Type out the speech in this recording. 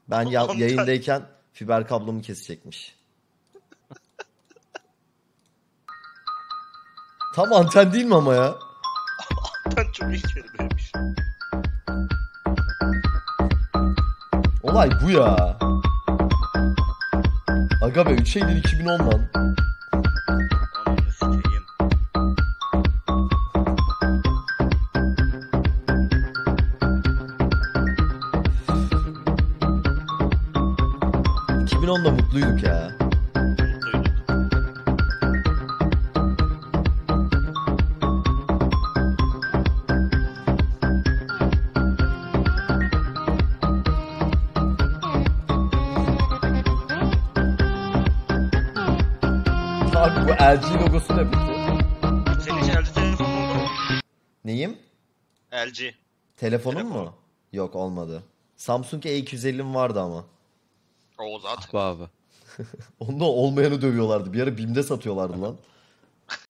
Ben Ondan- yayındayken fiber kablomu kesecekmiş. Tam anten değil mi ama ya? Ben çok iyi kelimeymiş. Olay bu ya. Aga be 3 Eylül 2010 lan. Ananı sikeyim. ...2010'da mutluyduk ya. Mutluyduk. Abi bu LG logosu ne peki? Senin için LG telefon oldu mu? Neyim? LG. Telefonum Telefon. mu? Yok olmadı. Samsung E250'm vardı ama. O zaten. Abi. Onda olmayanı dövüyorlardı. Bir ara BİM'de satıyorlardı lan.